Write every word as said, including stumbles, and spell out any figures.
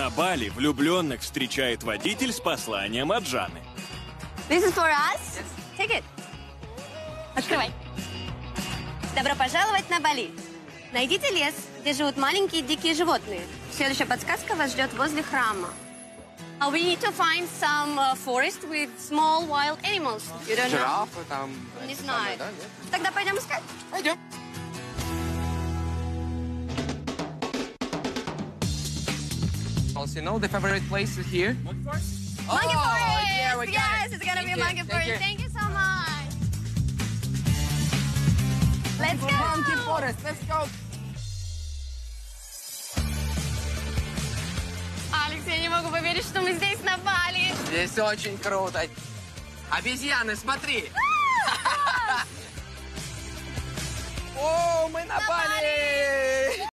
На Бали влюбленных встречает водитель с посланием от Жанны. This is for us. Take it. Открывай. Добро пожаловать на Бали. Найдите лес, где живут маленькие дикие животные. Следующая подсказка вас ждет возле храма. Uh, we need to find some uh, forest with small wild animals. You don't know? Жирафы там. Не это знаю. самое, да, нет? Тогда пойдем искать. Пойдем. Also, you know the favorite place is here? Monkey Oh, forest! yeah, we got yes, it. it's gonna Thank be a you, monkey thank forest. you. Thank you so much. Let's go. Monkey forest, let's go. Алекс, я не могу поверить, что мы здесь на Бали. Здесь очень круто. Обезьяны, смотри. О, мы на Бали!